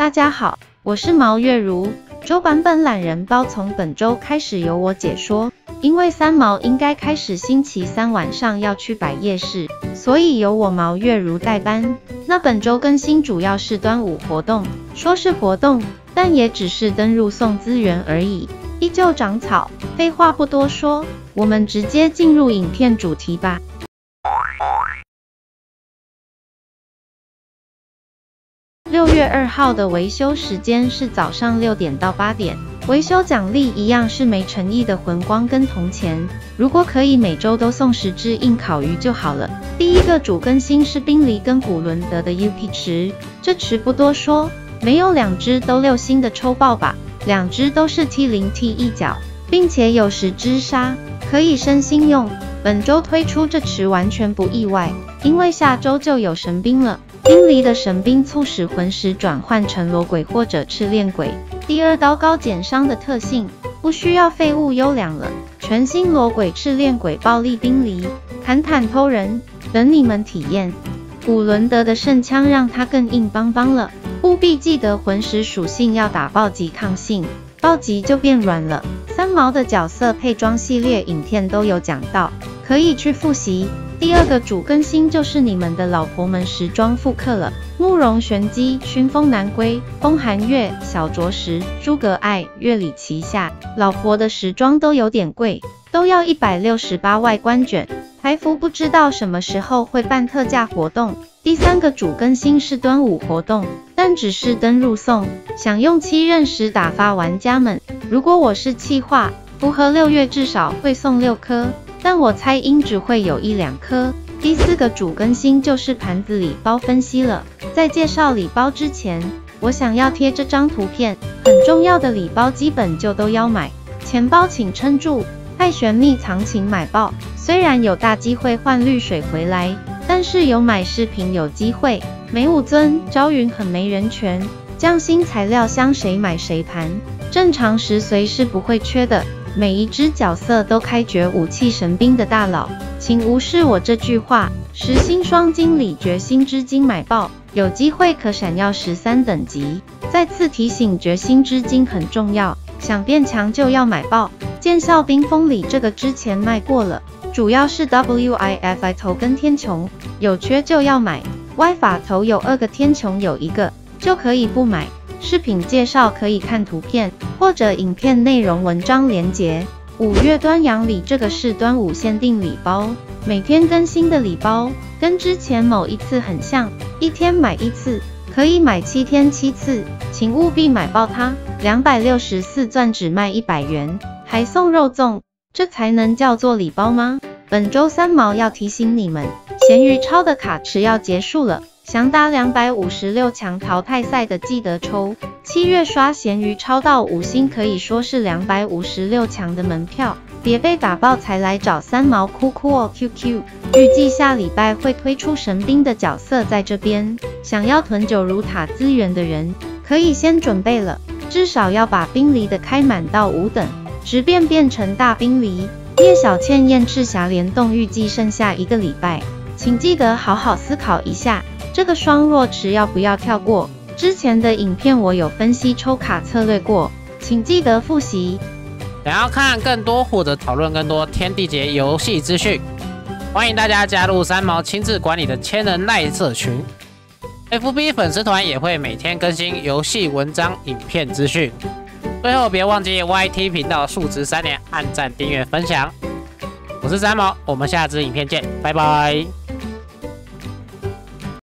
大家好，我是毛月如。周版本懒人包从本周开始由我解说，因为三毛应该开始星期三晚上要去摆夜市，所以由我毛月如代班。那本周更新主要是端午活动，说是活动，但也只是登入送资源而已，依旧长草。废话不多说，我们直接进入影片主题吧。6月2号的维修时间是早上6点到8点，维修奖励一样是没诚意的魂光跟铜钱，如果可以每周都送10只硬烤鱼就好了。第一个主更新是冰梨跟古伦德的 UP 池，这池不多说，没有2只都6星的抽爆吧，2只都是 T0T 一角，并且有10只沙，可以升星用。本周推出这池完全不意外，因为下周就有神兵了。冰梨的神兵促使魂石转换成裸鬼或者赤练鬼，第2刀高减伤的特性，不需要废物优良了。全新裸鬼赤练鬼暴力冰梨，砍偷人，等你们体验。古伦德的圣枪让它更硬邦邦了，务必记得魂石属性要打暴击抗性，暴击就变软了。三毛的角色配装系列影片都有讲到，可以去复习。第2个主更新就是你们的老婆们时装复刻了，慕容玄机、熏风南归、风寒月、小卓石、诸葛爱、月里旗下，老婆的时装都有点贵，都要168外观卷，台服不知道什么时候会办特价活动。第3个主更新是端午活动，但只是登入送，想用7刃石打发玩家们，如果我是企划，符合6月至少会送6颗。但我猜应只会有1-2颗。第4个主更新就是盘子礼包分析了。在介绍礼包之前，我想要贴这张图片，很重要的礼包基本就都要买，钱包请撑住，太玄秘藏请买爆。虽然有大机会换绿水回来，但是有买饰品有机会。梅武尊、朝云很没人权，匠心材料箱谁买谁盘，正常时随是不会缺的。每一只角色都开掘武器神兵的大佬，请无视我这句话。10星双金礼绝星之金买爆，有机会可闪耀13等级。再次提醒，绝星之金很重要，想变强就要买爆。剑鞘冰封礼这个之前卖过了，主要是 WIFI 头跟天穹，有缺就要买。歪法头有2个，天穹有1个，就可以不买。视频介绍可以看图片或者影片内容文章连结。5月端阳礼这个是端午限定礼包，每天更新的礼包，跟之前某一次很像，1天买1次，可以买7天7次，请务必买爆它。264钻只卖100元，还送肉粽，这才能叫做礼包吗？本周三毛要提醒你们，咸鱼超的卡池要结束了。想打256强淘汰赛的记得抽，7月刷咸鱼超到5星可以说是256强的门票，别被打爆才来找三毛哭哭哦 QQ。预计下礼拜会推出神兵的角色在这边，想要囤9如塔资源的人可以先准备了，至少要把冰梨的开满到5等，直变成大冰梨。叶小倩燕赤霞联动预计剩下1个礼拜，请记得好好思考一下。这个双弱池要不要跳过？之前的影片我有分析抽卡策略过，请记得复习。 想要看更多或者讨论更多天地节游戏资讯，欢迎大家加入三毛亲自管理的千人赖社群。FB 粉丝团也会每天更新游戏文章、影片资讯。最后别忘记 YT 频道数值3连按赞、订阅、分享。我是三毛，我们下支影片见，拜拜。